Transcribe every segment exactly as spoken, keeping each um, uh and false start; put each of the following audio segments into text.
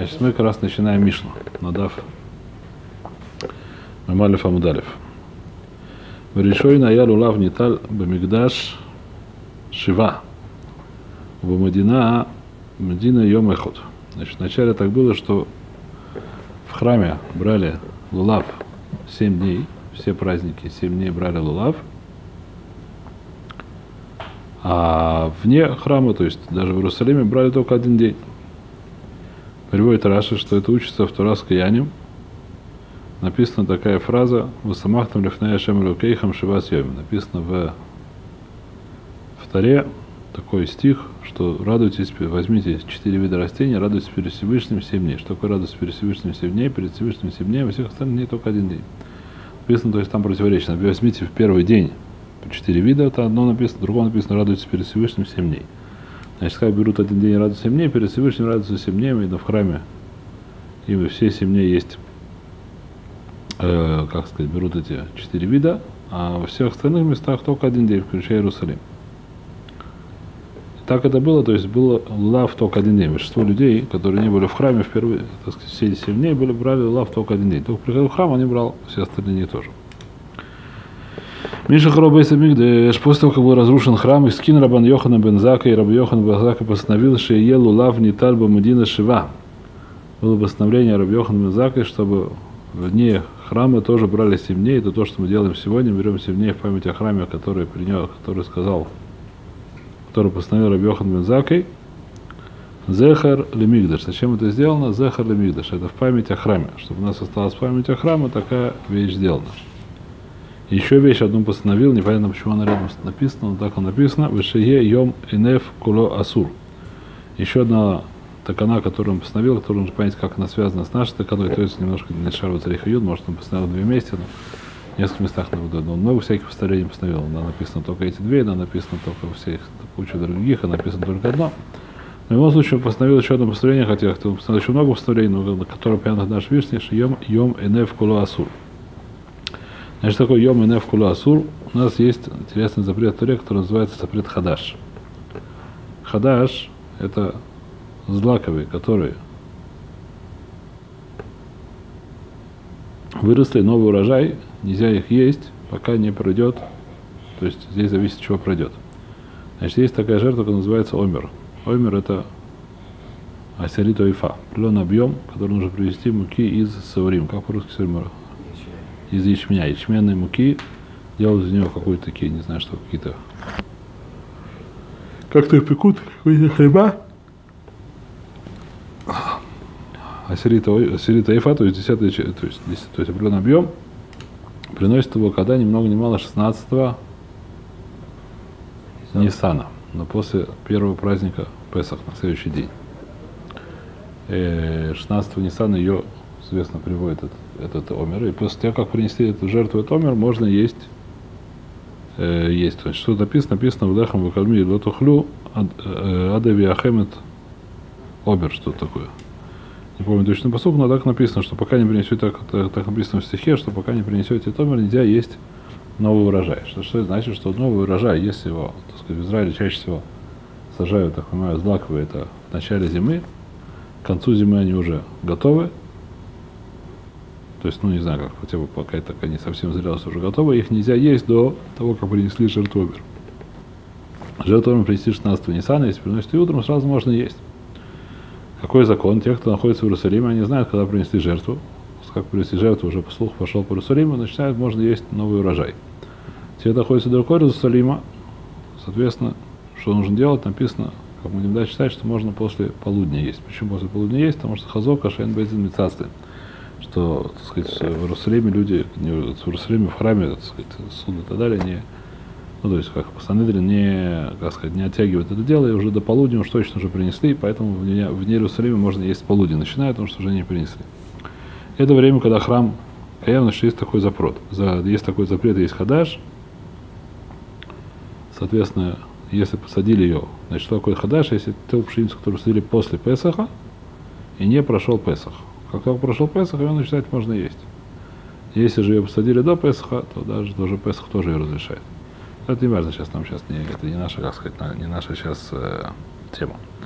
Значит, мы как раз начинаем Мишну, надав Мемалев Амудалев. Врешой на ялу лав ниталь бамигдаш шива. Бамадина Медина йом эхот. Значит, вначале так было, что в храме брали лулав семь дней, все праздники, семь дней брали лулав, а вне храма, то есть даже в Иерусалиме, брали только один день. Приводит Раши, что это учится в Тора с Каяним. Написана такая фраза «Васамахтам лифней Ашем элокейхам шивас йомим». Написано в, в Торе такой стих, что радуйтесь, возьмите четыре вида растений, радуйтесь перед Всевышним семь дней. Что такое радость перед Всевышним семь дней? Перед Всевышним семь дней, во всех остальных дней только один день. Написано, то есть там противоречно. Возьмите в первый день четыре вида, это одно написано, другое написано, радуйтесь перед Всевышним семь дней. Значит, как берут один день и радуются семь дней, перед Всевышним радуются семь дней, и в храме им все семь дней есть, э, как сказать, берут эти четыре вида, а во всех остальных местах только один день, включая Иерусалим. И так это было, то есть было лав только один день. Большинство людей, которые не были в храме в первые, так сказать, все семь дней, были, брали лав только один день. Только приходил в храм, они брал все остальные дни тоже. Миша Хробейса Мигдеш, после того, как был разрушен храм, и скин Рабан Йохана бен Зака, и Рабан Йохан бен Зака постановил, что елу лав ниталь бамадина шива. Было постановление Рабан Йохан бен Зака, чтобы в дни храма тоже брали семь дней. Это то, что мы делаем сегодня. Берем семь дней в память о храме, который принес, который сказал, который постановил Рабан Йохан бен Зака. Зехар лемигдаш. Зачем это сделано? Зехар лемигдаш. Это в память о храме. Чтобы у нас осталась память о храме, такая вещь сделана. Еще вещь одну постановил, непонятно, почему она рядом написана, но так он написано. Вешее йом инеф куло асур. Еще одна такана, которую он постановил, которую нужно понять, как она связана с нашей таканой, то есть немножко не шару цариха юд, может он постановил две вместе, но в нескольких местах но много всяких постановлений постановил. Да, написано только эти две, да, написано только у всех куча других, а написано только одно. Но в любом случае он постановил еще одно постановление, хотя он постановил еще много постановлений, но которое понятно наш Вишний, что йом йом инеф куло асур. Значит, такой йом инеф куло асур. У нас есть интересный запрет в Торе, который называется запрет хадаш. Хадаш – это злаковые, которые выросли, новый урожай, нельзя их есть, пока не пройдет, то есть здесь зависит, чего пройдет. Значит, есть такая жертва, которая называется омер. Омер – это асерит ойфа, определенный объем, который нужно привезти муки из саурим. Как по-русски саурим? Из ячменя. Ячменной муки делают из него какой-то такие, не знаю, что, какие-то как-то их пекут, какие-то хлеба. Асерита эйфа, то есть десятый, то есть, то есть определенный объем, приносит его, когда ни много ни мало шестнадцатого Ниссана, но после первого праздника Песах, на следующий день. шестнадцатого Ниссана ее, соответственно, приводит этот, этот омер, и после того, как принесли эту жертву, этот омер, можно есть, э, есть. То есть, что написано? Написано в Дахам Вакальми Лотухлю Адави Ахемет Омер, что такое. Не помню точно посуд, но так написано, что пока не принесете, так, так, так написано в стихе, что пока не принесете этот омер, нельзя есть новый урожай. Что, что это значит, что новый урожай, если его, так сказать, в Израиле чаще всего сажают, так понимаю, злаковые, это в начале зимы, к концу зимы они уже готовы. То есть, ну, не знаю, как, хотя бы пока это они совсем зрелость уже готовы, их нельзя есть до того, как принесли жертву омер. Жертву омер принесли шестнадцатого Ниссана, если приносят ее утром, сразу можно есть. Какой закон? Те, кто находится в Иерусалиме, они знают, когда принесли жертву. Как принесли жертву, уже по слуху пошел по Иерусалиму, начинают, можно есть новый урожай. Те, кто находится далеко от Иерусалима, соответственно, что нужно делать, написано, как мы будем дальше читать, что можно после полудня есть. Почему после полудня есть? Потому что хазок ашен бейзин мицацли. Что, так сказать, в Иерусалиме люди, не, в Иерусалиме, в храме, так сказать, суд и так далее, не, ну, то есть, как Санедрин не, как сказать, не оттягивает это дело, и уже до полудня уж точно уже принесли, поэтому в дне, в дне Иерусалима можно есть полудня, начиная, потому что уже не принесли. Это время, когда храм Каям, значит, есть такой запрет. За, есть такой запрет, есть хадаш. Соответственно, если посадили ее, значит, что такое хадаш, если ту пшеницу, которую посадили после Песаха, и не прошел Песах. Как только прошел Песах, ее начинать можно есть. Если же ее посадили до Песаха, то даже тоже Песах тоже ее разрешает. Это не важно сейчас, нам сейчас не, это не наша, как сказать, не наша сейчас э, тема.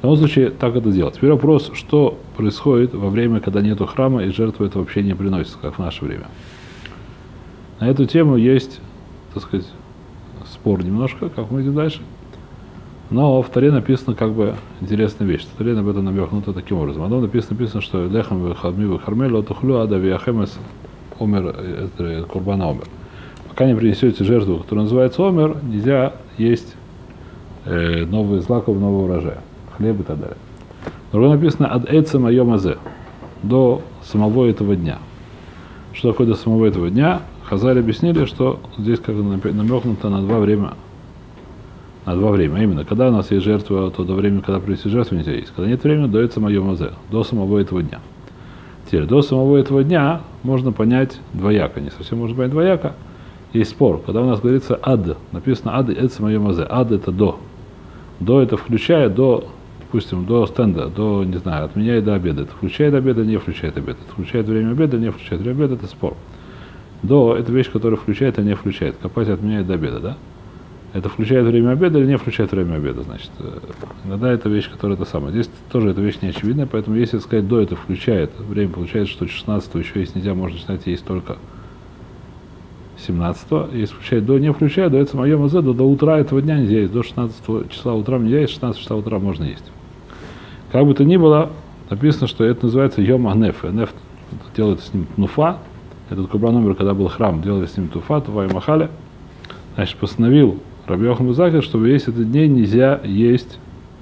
В любом случае, так это делать. Теперь вопрос, что происходит во время, когда нету храма, и жертвы это вообще не приносится, как в наше время. На эту тему есть, так сказать, спор немножко, как мы идем дальше. Но в Торе написано как бы интересная вещь. В Торе об этом намекнуто таким образом. Потом написано, написано, что лехам вехадми вехармель отухлю ада вияхемес омер курбана омер. Пока не принесете жертву, которая называется омер, нельзя есть э, новые злаков, нового урожая, хлеб и так далее. Но написано ад эцем айомазе, до самого этого дня. Что такое до самого этого дня? Хазаль объяснили, что здесь как намекнуто на два время. На два времени. Именно, когда у нас есть жертва, то до времени, когда принести жертву, нельзя есть. Когда нет времени, дается мое мазе, до самого этого дня. Теперь, до самого этого дня можно понять двояко. Не совсем можно понять двояко. Есть спор. Когда у нас говорится ад, написано ад, это мое мазе. Ад это до. До это включая до, допустим, до стенда, до, не знаю, от меня и до обеда. Это включает обед, не включает обед. Это включает время обеда, не включает время обеда. Это спор. До это вещь, которая включает, а не включает. Копать от меня и до обеда, да? Это включает время обеда или не включает время обеда, значит. Иногда это вещь, которая это самое. Здесь тоже эта вещь не очевидная, поэтому если сказать до это включает время, получается, что шестнадцатого еще есть нельзя, можно начинать есть только семнадцатого. Если включает до, не включает, дается мое мазе, до, до утра этого дня нельзя есть, до шестнадцатого числа утра нельзя есть, шестнадцатого числа утра можно есть. Как бы то ни было, написано, что это называется йом агнеф. Неф делает с ним нуфа. Этот курбан номер, когда был храм, делали с ним туфа, туфа и махали. Значит, постановил Раби Йоханан бен Заккай, что весь этот день нельзя есть,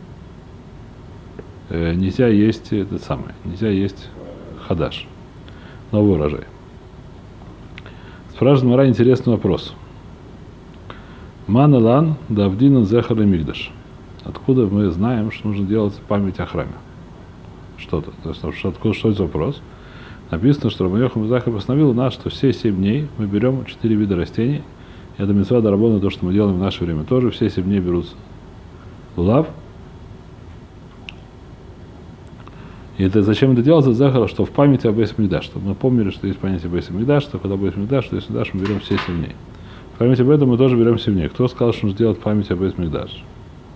э, нельзя есть этот самый, нельзя есть хадаш, новый урожай. Спрашивает Мара интересный вопрос. Манелан давдинан зехар и мигдаш. Откуда мы знаем, что нужно делать память о храме? Что-то. То есть, что, откуда, что это вопрос? Написано, что Раби Йоханан бен Заккай постановил у нас, что все семь дней мы берем четыре вида растений. Это митцва дарабона, то, что мы делаем в наше время. Тоже все семь дней берутся лулав. И это зачем это делается? Захар, что в памяти об Бейс Микдаш, чтобы мы помнили, что есть понятие Бейс Микдаш, что когда Бейс Микдаш, что Бейс Микдаш, мы берем все семь дней. В память об этом мы тоже берем семь дней. Кто сказал, что нужно делать память об Бейс Микдаш?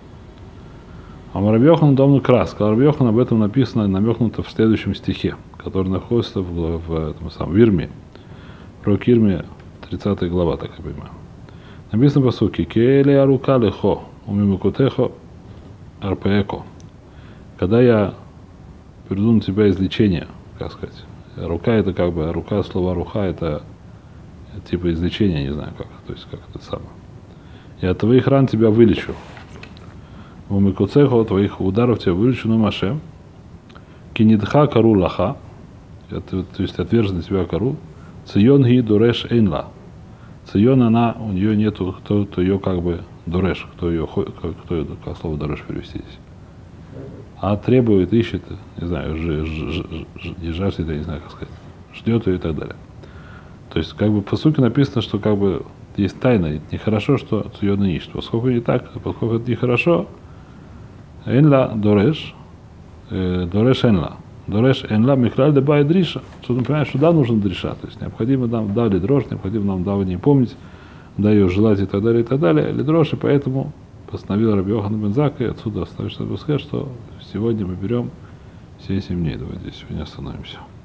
А Раби Йоханан давно крас. Сказал Раби Йоханан, об этом написано, намекнуто в следующем стихе, который находится в, в, этом самом Вирме. Про Кирме, тридцатая глава, так я понимаю. Написано по сути, «Келе арука лехо, умимукутехо арпеэко». Когда я приду на тебя излечение, как сказать, рука это как бы, рука, слово руха это типа излечение, не знаю как, то есть как это самое. Я от твоих ран тебя вылечу. Умимукутехо, твоих ударов тебя вылечу на маше. Кинидха кару лаха, то есть отвержен на тебя кару. Цион ги дуреш эйнла. Цион, она, у нее нету, кто, кто ее как бы дуреш, кто ее, кто ее, как слово дуреш перевести здесь. А требует, ищет, не знаю, ж, ж, ж, ж, не жаждет, я не знаю, как сказать, ждет ее и так далее. То есть, как бы по сути написано, что как бы есть тайна, нехорошо, что цион не ищет. Поскольку не так, поскольку это нехорошо, эйнла дуреш, дуреш эйнла. Дореш энла михлаль дебай дриша. Что мы понимаем, что да, нужно дриша. То есть необходимо нам дали дрожь, необходимо нам давание помнить, да ее желать и так далее, и так далее. Или дрожь, и поэтому постановил Раби Йоханан бен Заккай, отсюда оставить, чтобы сказать, что сегодня мы берем все семь дней. Давайте здесь сегодня остановимся.